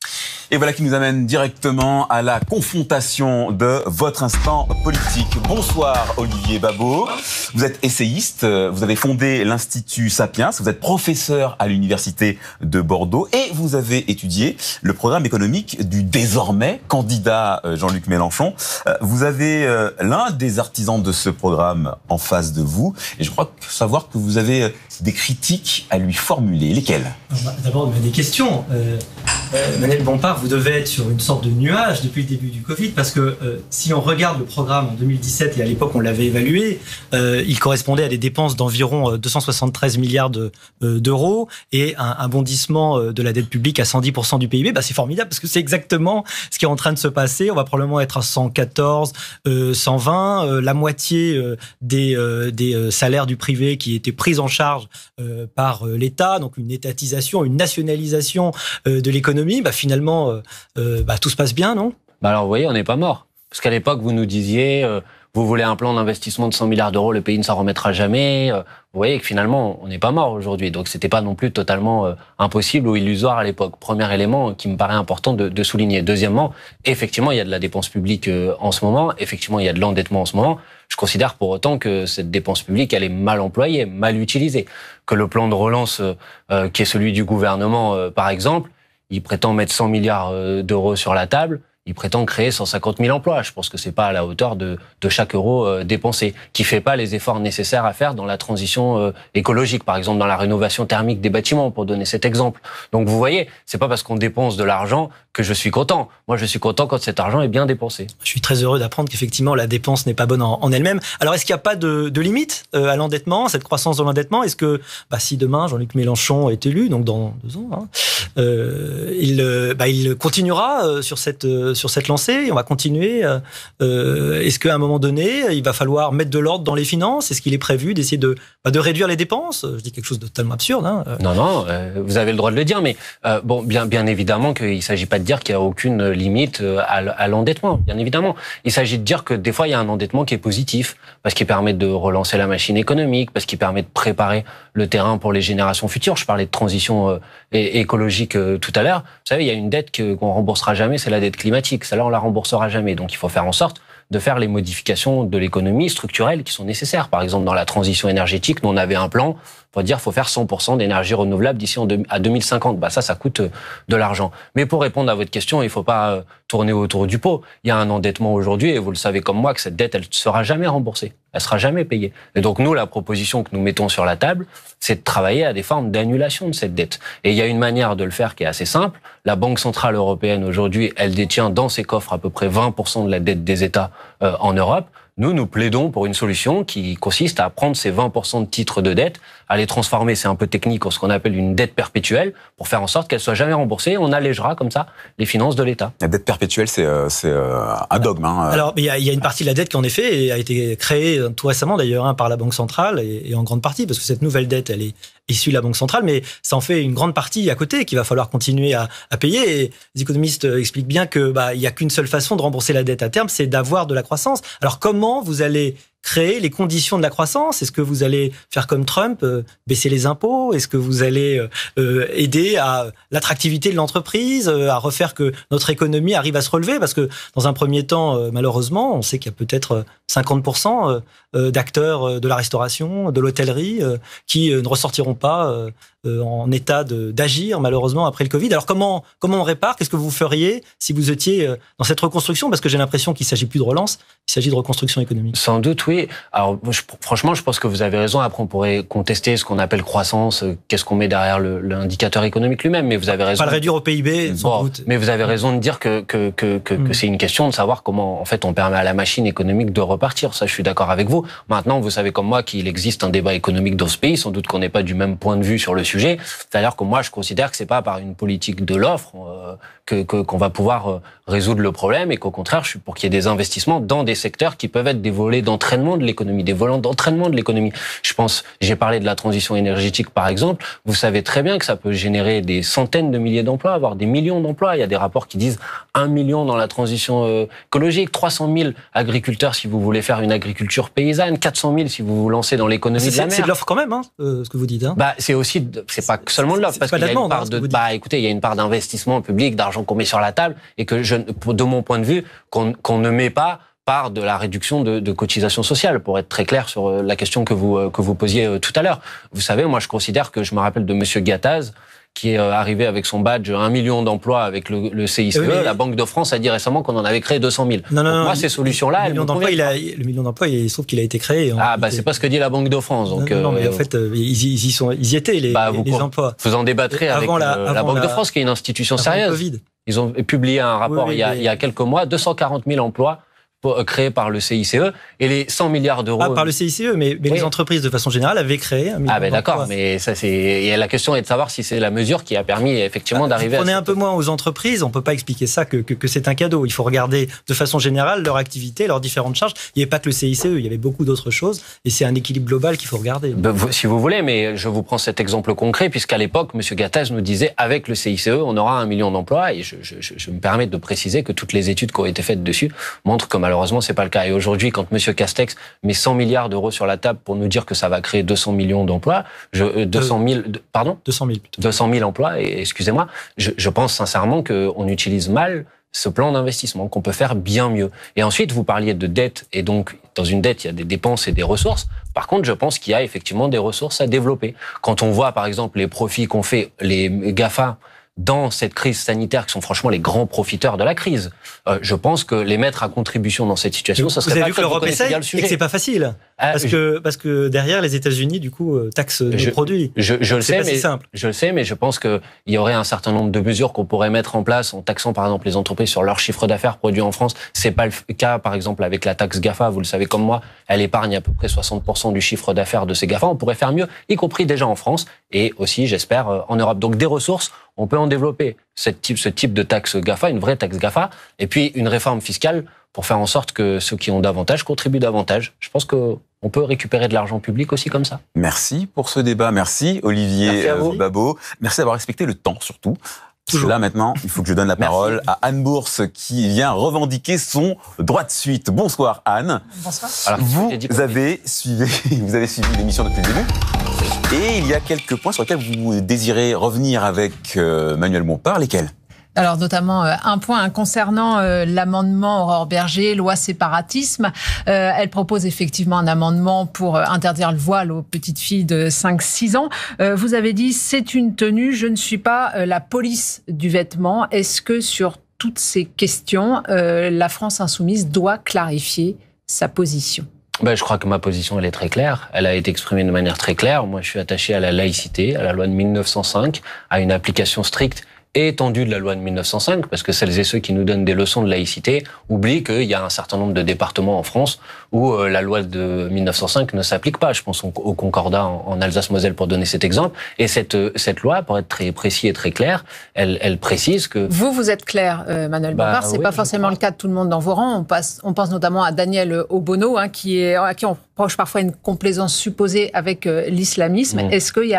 Et voilà qui nous amène directement à la confrontation de votre instant politique. Bonsoir Olivier Babot. Vous êtes essayiste, vous avez fondé l'Institut Sapiens, vous êtes professeur à l'Université de Bordeaux et vous avez étudié le programme économique du désormais candidat Jean-Luc Mélenchon. Vous avez l'un des artisans de ce programme en face de vous et je crois savoir que vous avez des critiques à lui formuler. Lesquelles ? D'abord, des questions. Euh, euh, Manuel Bompard, vous devez être sur une sorte de nuage depuis le début du Covid, parce que euh, si on regarde le programme en deux mille dix-sept, et à l'époque on l'avait évalué, euh, il correspondait à des dépenses d'environ deux cent soixante-treize milliards de, euh, d'euros et un, un bondissement de la dette publique à cent dix pour cent du P I B. Bah, c'est formidable, parce que c'est exactement ce qui est en train de se passer. On va probablement être à cent quatorze, euh, cent vingt, euh, la moitié euh, des, euh, des euh, salaires du privé qui étaient pris en charge euh, par euh, l'État, donc une étatisation, une nationalisation euh, de l'économie. Bah, finalement, euh, euh, bah, tout se passe bien, non ? Bah alors, vous voyez, on n'est pas mort. Parce qu'à l'époque, vous nous disiez, euh, vous voulez un plan d'investissement de cent milliards d'euros, le pays ne s'en remettra jamais. Euh, vous voyez que finalement, on n'est pas mort aujourd'hui. Donc, c'était pas non plus totalement euh, impossible ou illusoire à l'époque. Premier élément qui me paraît important de, de souligner. Deuxièmement, effectivement, il y a de la dépense publique euh, en ce moment. Effectivement, il y a de l'endettement en ce moment. Je considère pour autant que cette dépense publique, elle est mal employée, mal utilisée. Que le plan de relance, euh, qui est celui du gouvernement, euh, par exemple, il prétend mettre cent milliards d'euros sur la table. Il prétend créer cent cinquante mille emplois. Je pense que c'est pas à la hauteur de, de chaque euro euh, dépensé, qui fait pas les efforts nécessaires à faire dans la transition euh, écologique, par exemple dans la rénovation thermique des bâtiments, pour donner cet exemple. Donc vous voyez, c'est pas parce qu'on dépense de l'argent que je suis content. Moi, je suis content quand cet argent est bien dépensé. Je suis très heureux d'apprendre qu'effectivement la dépense n'est pas bonne en, en elle-même. Alors, est-ce qu'il n'y a pas de, de limite euh, à l'endettement, cette croissance de l'endettement ? Est-ce que, bah, si demain Jean-Luc Mélenchon est élu, donc dans deux ans, hein, euh, il, euh, bah, il continuera euh, sur cette euh, sur cette lancée, on va continuer. Euh, est-ce qu'à un moment donné, il va falloir mettre de l'ordre dans les finances ? Est-ce qu'il est prévu d'essayer de, bah, de réduire les dépenses ? Je dis quelque chose de totalement absurde. Hein. Non, non, euh, vous avez le droit de le dire, mais euh, bon, bien, bien évidemment qu'il ne s'agit pas de dire qu'il n'y a aucune limite à, à l'endettement, bien évidemment. Il s'agit de dire que des fois, il y a un endettement qui est positif, parce qu'il permet de relancer la machine économique, parce qu'il permet de préparer le terrain pour les générations futures. Je parlais de transition euh, écologique euh, tout à l'heure. Vous savez, il y a une dette que, qu'on remboursera jamais, c'est la dette climatique. Celle-là, on la remboursera jamais. Donc, il faut faire en sorte de faire les modifications de l'économie structurelle qui sont nécessaires. Par exemple, dans la transition énergétique, nous, on avait un plan pour dire qu'il faut faire cent pour cent d'énergie renouvelable d'ici à deux mille cinquante. Bah, ça, ça coûte de l'argent. Mais pour répondre à votre question, il ne faut pas tourner autour du pot. Il y a un endettement aujourd'hui, et vous le savez comme moi, que cette dette, elle ne sera jamais remboursée. Elle sera jamais payée. Et donc, nous, la proposition que nous mettons sur la table, c'est de travailler à des formes d'annulation de cette dette. Et il y a une manière de le faire qui est assez simple. La Banque Centrale Européenne, aujourd'hui, elle détient dans ses coffres à peu près vingt pour cent de la dette des États euh, en Europe. Nous, nous plaidons pour une solution qui consiste à prendre ces vingt pour cent de titres de dette, à les transformer, c'est un peu technique, en ce qu'on appelle une dette perpétuelle, pour faire en sorte qu'elle soit jamais remboursée. On allégera comme ça les finances de l'État. La dette perpétuelle, c'est, c'est un dogme. Hein. Alors, il y, a, il y a une partie de la dette qui, en effet, a été créée tout récemment, d'ailleurs, hein, par la Banque Centrale, et, et en grande partie, parce que cette nouvelle dette, elle est issue de la Banque Centrale, mais ça en fait une grande partie à côté qu'il va falloir continuer à, à payer. Et les économistes expliquent bien que bah, il y a qu'une seule façon de rembourser la dette à terme, c'est d'avoir de la croissance. Alors, comment vous allez créer les conditions de la croissance? Est-ce que vous allez faire comme Trump, euh, baisser les impôts? Est-ce que vous allez euh, aider à l'attractivité de l'entreprise, euh, à refaire que notre économie arrive à se relever? Parce que dans un premier temps, euh, malheureusement, on sait qu'il y a peut-être cinquante pour cent euh, d'acteurs de la restauration, de l'hôtellerie, euh, qui euh, ne ressortiront pas euh, euh, en état de, d'agir, malheureusement, après le Covid. Alors comment, comment on répare? Qu'est-ce que vous feriez si vous étiez euh, dans cette reconstruction? Parce que j'ai l'impression qu'il ne s'agit plus de relance, il s'agit de reconstruction économique. Sans doute, oui. Alors, je, franchement, je pense que vous avez raison. Après, on pourrait contester ce qu'on appelle croissance, qu'est-ce qu'on met derrière le, l'indicateur économique lui-même. Mais vous avez raison. Pas le réduire au P I B, sans bon, doute. Mais vous avez raison de dire que, que, que, que, mm. que c'est une question de savoir comment, en fait, on permet à la machine économique de repartir. Ça, je suis d'accord avec vous. Maintenant, vous savez comme moi qu'il existe un débat économique dans ce pays. Sans doute qu'on n'est pas du même point de vue sur le sujet. C'est-à-dire que moi, je considère que c'est pas par une politique de l'offre euh, que, que, qu'on va pouvoir euh, résoudre le problème, et qu'au contraire, je suis pour qu'il y ait des investissements dans des secteurs qui peuvent être des volets d'entraînement de l'économie, des volants d'entraînement de l'économie. Je pense, j'ai parlé de la transition énergétique par exemple. Vous savez très bien que ça peut générer des centaines de milliers d'emplois, voire des millions d'emplois. Il y a des rapports qui disent un million dans la transition euh, écologique, trois cent mille agriculteurs si vous voulez faire une agriculture paysanne, quatre cent mille si vous vous lancez dans l'économie c'est, de la mer. C'est de l'offre quand même, hein, euh, ce que vous dites. Hein. Bah, c'est aussi, c'est pas seulement de l'offre, parce qu'il y a une part de, bah, écoutez, il y a une part d'investissement public, d'argent qu'on met sur la table, et que je, de mon point de vue, qu'on, qu'on ne met pas par de la réduction de, de cotisations sociales, pour être très clair sur la question que vous, que vous posiez tout à l'heure. Vous savez, moi, je considère que je me rappelle de Monsieur Gattaz, qui est arrivé avec son badge un million d'emplois avec le, le C I C E. Oui, mais... La Banque de France a dit récemment qu'on en avait créé deux cent mille. Non, non, donc non, moi, ces solutions-là, le million d'emplois, il a, le million d'emplois, il se trouve qu'il a été créé. Ah, bah, c'est pas ce que dit la Banque de France. Donc, non, non, euh, mais en fait, ils, ils y sont, ils y étaient, les, bah, les, les emplois. Vous en débattrez avec la, la Banque la, de France, qui est une institution sérieuse. COVID. Ils ont publié un rapport oui, oui, il, y a, mais... il y a quelques mois, deux cent quarante mille emplois créés par le C I C E, et les cent milliards d'euros. Ah, par le C I C E, mais, mais oui. les entreprises, de façon générale, avaient créé un million Ah, ben d'accord, mais ça, c'est. Et la question est de savoir si c'est la mesure qui a permis, effectivement, ah, d'arriver à. On est un peu moins aux entreprises, on peut pas expliquer ça que, que, que c'est un cadeau. Il faut regarder, de façon générale, leur activité, leurs différentes charges. Il n'y avait pas que le C I C E, il y avait beaucoup d'autres choses, et c'est un équilibre global qu'il faut regarder. Ben, si vous voulez, mais je vous prends cet exemple concret, puisqu'à l'époque, M. Gattaz nous disait, avec le C I C E, on aura un million d'emplois, et je, je, je, je me permets de préciser que toutes les études qui ont été faites dessus montrent que malheureusement, c'est pas le cas. Et aujourd'hui, quand M. Castex met cent milliards d'euros sur la table pour nous dire que ça va créer deux cents millions d'emplois, je, euh, deux cent mille, pardon? deux cent mille plutôt. deux cent mille emplois, et, excusez-moi, je, je pense sincèrement qu'on utilise mal ce plan d'investissement, qu'on peut faire bien mieux. Et ensuite, vous parliez de dette, et donc, dans une dette, il y a des dépenses et des ressources. Par contre, je pense qu'il y a effectivement des ressources à développer. Quand on voit, par exemple, les profits qu'ont fait les GAFA dans cette crise sanitaire, qui sont franchement les grands profiteurs de la crise, euh, je pense que les mettre à contribution dans cette situation, ça serait vous pas avez vu que l'Europe essaye le sujet. Et que c'est pas facile, ah, parce je... que parce que derrière les États-Unis, du coup, taxent nos produits. Je, je le sais, pas mais si simple. je le sais, mais je pense que il y aurait un certain nombre de mesures qu'on pourrait mettre en place en taxant, par exemple, les entreprises sur leur chiffre d'affaires produit en France. C'est pas le cas, par exemple, avec la taxe GAFA. Vous le savez comme moi, elle épargne à peu près soixante pour cent du chiffre d'affaires de ces GAFA. On pourrait faire mieux, y compris déjà en France et aussi, j'espère, en Europe. Donc des ressources, on peut en développer. Cette type, ce type de taxe GAFA, une vraie taxe GAFA, et puis une réforme fiscale pour faire en sorte que ceux qui ont davantage contribuent davantage. Je pense qu'on peut récupérer de l'argent public aussi comme ça. Merci pour ce débat. Merci Olivier Merci Babot. Merci d'avoir respecté le temps surtout. Parce que là maintenant, il faut que je donne la parole Merci. à Anne Bourse qui vient revendiquer son droit de suite. Bonsoir Anne. Bonsoir. Alors, vous avez suivi, vous avez suivi l'émission depuis le début. Et il y a quelques points sur lesquels vous désirez revenir avec euh, Manuel Bompard. Lesquels ? Alors notamment euh, un point hein, concernant euh, l'amendement Aurore Bergé, loi séparatisme. Euh, elle propose effectivement un amendement pour euh, interdire le voile aux petites filles de cinq six ans. Euh, vous avez dit c'est une tenue, je ne suis pas euh, la police du vêtement. Est-ce que sur toutes ces questions, euh, la France insoumise doit clarifier sa position ? Ben, je crois que ma position, elle est très claire. Elle a été exprimée de manière très claire. Moi, je suis attaché à la laïcité, à la loi de mille neuf cent cinq, à une application stricte et étendue de la loi de mille neuf cent cinq, parce que celles et ceux qui nous donnent des leçons de laïcité oublient qu'il y a un certain nombre de départements en France où euh, la loi de mille neuf cent cinq ne s'applique pas. Je pense au, au Concordat en, en Alsace-Moselle pour donner cet exemple. Et cette, cette loi, pour être très précis et très clair, elle, elle précise que... Vous, vous êtes clair, euh, Manuel Bompard, bah, c'est oui, pas forcément le cas de tout le monde dans vos rangs. On, passe, on pense notamment à Daniel Obono, hein, qui est, à qui on reproche parfois une complaisance supposée avec euh, l'islamisme. Mmh. Est-ce qu'il y a la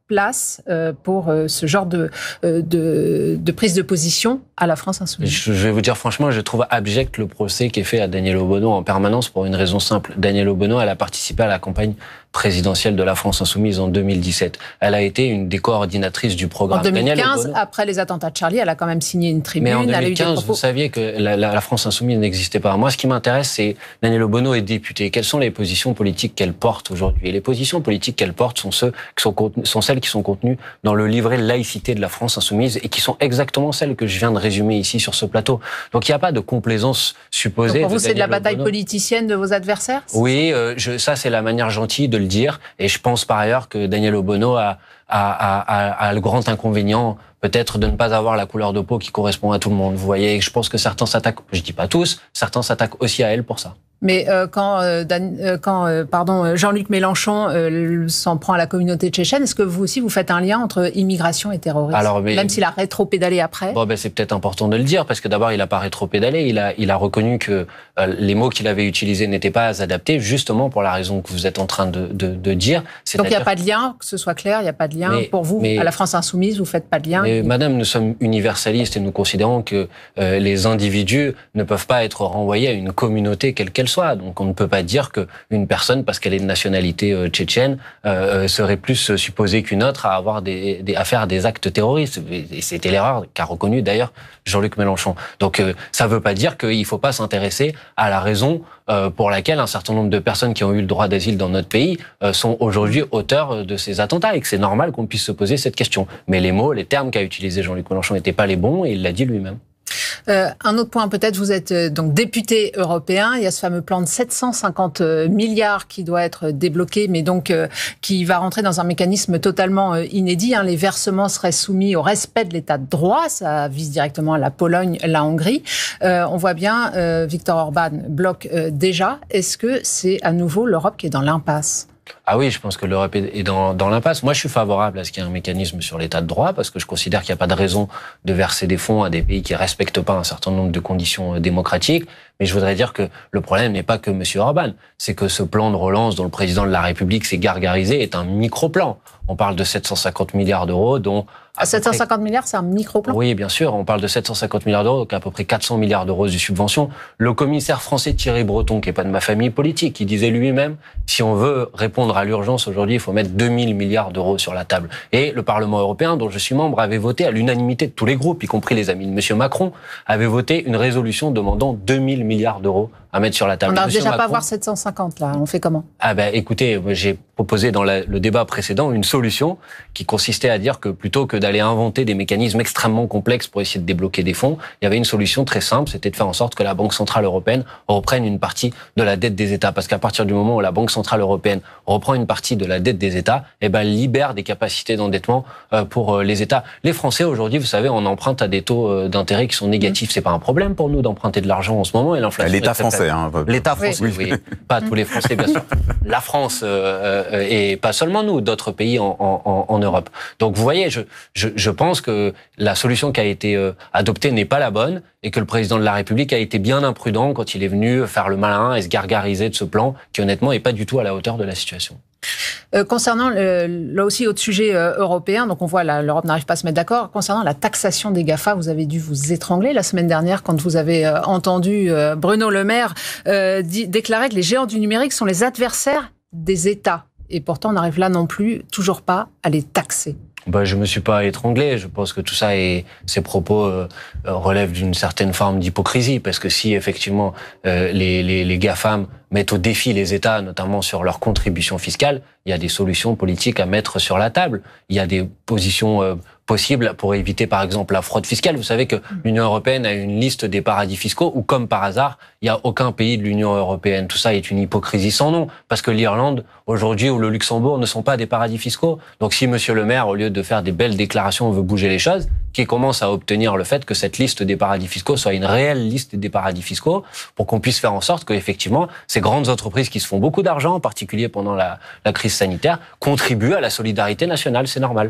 place euh, pour euh, ce genre de, euh, de, de prise de position à la France insoumise. Je vais vous dire franchement, je trouve abject le procès qui est fait à Danielle Obono en permanence pour une raison simple. Danielle Obono, elle a participé à la campagne présidentielle de la France insoumise en deux mille dix-sept. Elle a été une des coordinatrices du programme. En deux mille quinze, Danielle Obono, après les attentats de Charlie, elle a quand même signé une tribune. mais en deux mille quinze, elle a eu des propos... vous saviez que la, la, la France insoumise n'existait pas. Moi, ce qui m'intéresse, c'est Danielle Obono est députée. Quelles sont les positions politiques qu'elle porte aujourd'hui? Et les positions politiques qu'elle porte sont, ceux qui sont, sont celles qui sont contenues dans le livret laïcité de la France insoumise et qui sont exactement celles que je viens de résumer ici sur ce plateau. Donc il n'y a pas de complaisance supposée. Donc pour vous, c'est de la bataille Obono. politicienne de vos adversaires? Oui, euh, je, ça c'est la manière gentille de le dire. Et je pense par ailleurs que Danielle Obono a, a, a, a, a le grand inconvénient peut-être de ne pas avoir la couleur de peau qui correspond à tout le monde. Vous voyez, je pense que certains s'attaquent, je dis pas tous, certains s'attaquent aussi à elle pour ça. Mais euh, quand, euh, Dan, euh, quand euh, pardon, Jean-Luc Mélenchon euh, s'en prend à la communauté tchétchène, est-ce que vous aussi vous faites un lien entre immigration et terrorisme? Alors, mais, même s'il a rétro-pédalé après. Bon, ben c'est peut-être important de le dire parce que d'abord il a pas rétro-pédalé, il a il a reconnu que euh, les mots qu'il avait utilisés n'étaient pas adaptés, justement pour la raison que vous êtes en train de de, de dire. Donc il n'y a pas de lien, que ce soit clair, il n'y a pas de lien mais, pour vous mais, à la France insoumise, vous faites pas de lien. Mais, Madame, nous sommes universalistes et nous considérons que euh, les individus ne peuvent pas être renvoyés à une communauté quelle qu'elle soit. Donc on ne peut pas dire qu'une personne, parce qu'elle est de nationalité euh, tchétchène, euh, serait plus supposée qu'une autre à avoir des, des, à faire des actes terroristes. Et c'était l'erreur qu'a reconnu d'ailleurs Jean-Luc Mélenchon. Donc euh, ça ne veut pas dire qu'il ne faut pas s'intéresser à la raison euh, pour laquelle un certain nombre de personnes qui ont eu le droit d'asile dans notre pays euh, sont aujourd'hui auteurs de ces attentats et que c'est normal qu'on puisse se poser cette question. Mais les mots, les termes qu'a utilisés Jean-Luc Mélenchon n'étaient pas les bons et il l'a dit lui-même. Euh, un autre point peut-être, vous êtes euh, donc député européen, il y a ce fameux plan de sept cent cinquante milliards qui doit être débloqué, mais donc euh, qui va rentrer dans un mécanisme totalement euh, inédit. Hein. Les versements seraient soumis au respect de l'état de droit, ça vise directement la Pologne, la Hongrie. Euh, on voit bien, euh, Viktor Orban bloque euh, déjà. Est-ce que c'est à nouveau l'Europe qui est dans l'impasse ? Ah oui, je pense que l'Europe est dans, dans l'impasse. Moi, je suis favorable à ce qu'il y ait un mécanisme sur l'état de droit parce que je considère qu'il n'y a pas de raison de verser des fonds à des pays qui respectent pas un certain nombre de conditions démocratiques. Mais je voudrais dire que le problème n'est pas que M. Orban, c'est que ce plan de relance dont le président de la République s'est gargarisé est un micro-plan. On parle de sept cent cinquante milliards d'euros, dont... À sept cent cinquante milliards, c'est un micro-plan? Oui, bien sûr. On parle de sept cent cinquante milliards d'euros, donc à peu près quatre cents milliards d'euros de subventions. Le commissaire français Thierry Breton, qui n'est pas de ma famille politique, qui disait lui-même, si on veut répondre à l'urgence aujourd'hui, il faut mettre deux mille milliards d'euros sur la table. Et le Parlement européen, dont je suis membre, avait voté à l'unanimité de tous les groupes, y compris les amis de M. Macron, avait voté une résolution demandant deux mille milliards d'euros à mettre sur la table. On n'arrive déjà Macron, pas à voir sept cent cinquante, là. On fait comment? Ah ben, écoutez, j'ai proposé dans la, le débat précédent une solution qui consistait à dire que plutôt que d'aller inventer des mécanismes extrêmement complexes pour essayer de débloquer des fonds, il y avait une solution très simple, c'était de faire en sorte que la Banque Centrale Européenne reprenne une partie de la dette des États. Parce qu'à partir du moment où la Banque Centrale Européenne reprend une partie de la dette des États, eh ben, elle libère des capacités d'endettement pour les États. Les Français, aujourd'hui, vous savez, on emprunte à des taux d'intérêt qui sont négatifs. C'est pas un problème pour nous d'emprunter de l'argent en ce moment et l'inflation. L'État français, hein. L'État français, oui. oui. Pas tous les Français, bien sûr. La France, euh, et pas seulement nous, d'autres pays en, en, en Europe. Donc, vous voyez, je, je, je pense que la solution qui a été euh, adoptée n'est pas la bonne et que le président de la République a été bien imprudent quand il est venu faire le malin et se gargariser de ce plan qui, honnêtement, n'est pas du tout à la hauteur de la situation. Euh, concernant, le, là aussi, autre sujet euh, européen, donc on voit là, l'Europe n'arrive pas à se mettre d'accord. Concernant la taxation des GAFA, vous avez dû vous étrangler la semaine dernière quand vous avez euh, entendu euh, Bruno Le Maire euh, dit, déclarer que les géants du numérique sont les adversaires des États. Et pourtant, on n'arrive là non plus, toujours pas, à les taxer. Ben, je me suis pas étranglé. Je pense que tout ça et ces propos euh, relèvent d'une certaine forme d'hypocrisie, parce que si effectivement euh, les, les, les GAFAM mettent au défi les États, notamment sur leurs contributions fiscales, il y a des solutions politiques à mettre sur la table. Il y a des positions euh, possibles pour éviter, par exemple, la fraude fiscale. Vous savez que l'Union européenne a une liste des paradis fiscaux où, comme par hasard, il n'y a aucun pays de l'Union européenne. Tout ça est une hypocrisie sans nom, parce que l'Irlande, aujourd'hui, ou le Luxembourg ne sont pas des paradis fiscaux. Donc si Monsieur le maire, au lieu de faire des belles déclarations, veut bouger les choses, qui commence à obtenir le fait que cette liste des paradis fiscaux soit une réelle liste des paradis fiscaux, pour qu'on puisse faire en sorte qu'effectivement, ces grandes entreprises qui se font beaucoup d'argent, en particulier pendant la, la crise sanitaire, contribuent à la solidarité nationale. C'est normal.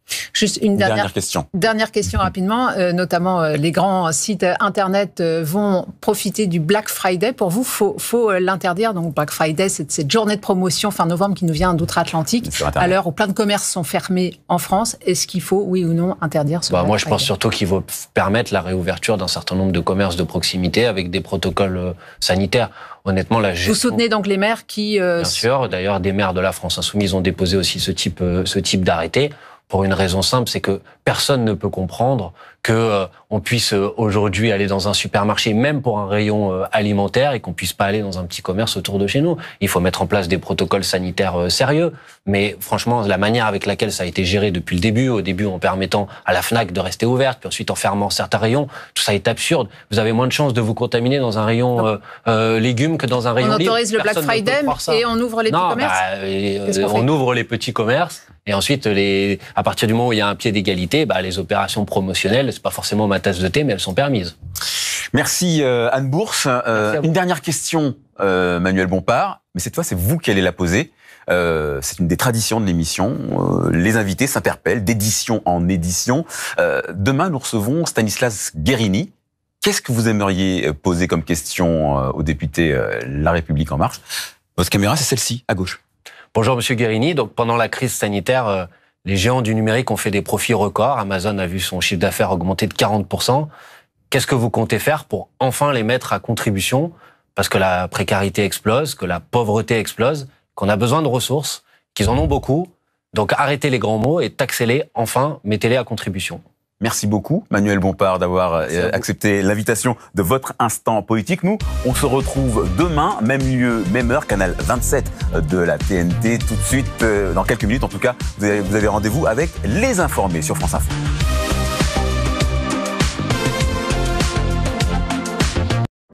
Juste une dernière, dernière question. Dernière question rapidement, euh, notamment euh, les grands sites internet euh, vont profiter du Black Friday. Pour vous, faut, faut euh, l'interdire. Donc Black Friday, c'est cette journée de promotion fin novembre qui nous vient d'outre-Atlantique. À l'heure où plein de commerces sont fermés en France, est-ce qu'il faut, oui ou non, interdire ce bah, Black Moi, je Friday? pense surtout qu'il faut permettre la réouverture d'un certain nombre de commerces de proximité avec des protocoles euh, sanitaires. Honnêtement, la gestion... Vous soutenez donc les maires qui... Euh... Bien sûr. D'ailleurs, des maires de la France Insoumise ont déposé aussi ce type, euh, ce type d'arrêté. Pour une raison simple, c'est que personne ne peut comprendre que euh, on puisse euh, aujourd'hui aller dans un supermarché, même pour un rayon euh, alimentaire, et qu'on puisse pas aller dans un petit commerce autour de chez nous. Il faut mettre en place des protocoles sanitaires euh, sérieux. Mais franchement, la manière avec laquelle ça a été géré depuis le début, au début en permettant à la Fnac de rester ouverte, puis ensuite en fermant certains rayons, tout ça est absurde. Vous avez moins de chances de vous contaminer dans un rayon euh, euh, légumes que dans un rayon On livre. autorise le Black Friday et on ouvre les petits non, commerces bah, euh, on ouvre les petits commerces. Et ensuite, les, à partir du moment où il y a un pied d'égalité, bah, les opérations promotionnelles, c'est pas forcément ma tasse de thé, mais elles sont permises. Merci euh, Anne Bourse. Euh, une dernière question, euh, Manuel Bompard, mais cette fois c'est vous qui allez la poser. Euh, c'est une des traditions de l'émission. Euh, les invités s'interpellent d'édition en édition. Euh, demain, nous recevons Stanislas Guerini. Qu'est-ce que vous aimeriez poser comme question euh, au député euh, La République En Marche? Votre caméra, c'est celle-ci, à gauche. Bonjour Monsieur Guerini. Donc pendant la crise sanitaire, euh, les géants du numérique ont fait des profits records. Amazon a vu son chiffre d'affaires augmenter de quarante pour cent. Qu'est-ce que vous comptez faire pour enfin les mettre à contribution? Parce que la précarité explose, que la pauvreté explose, qu'on a besoin de ressources, qu'ils en ont beaucoup. Donc arrêtez les grands mots et taxez-les enfin, mettez-les à contribution. Merci beaucoup, Manuel Bompard, d'avoir euh, accepté l'invitation de votre instant politique. Nous, on se retrouve demain, même lieu, même heure, canal vingt-sept de la T N T. Tout de suite, euh, dans quelques minutes en tout cas, vous avez, vous avez rendez-vous avec Les Informés sur France Info.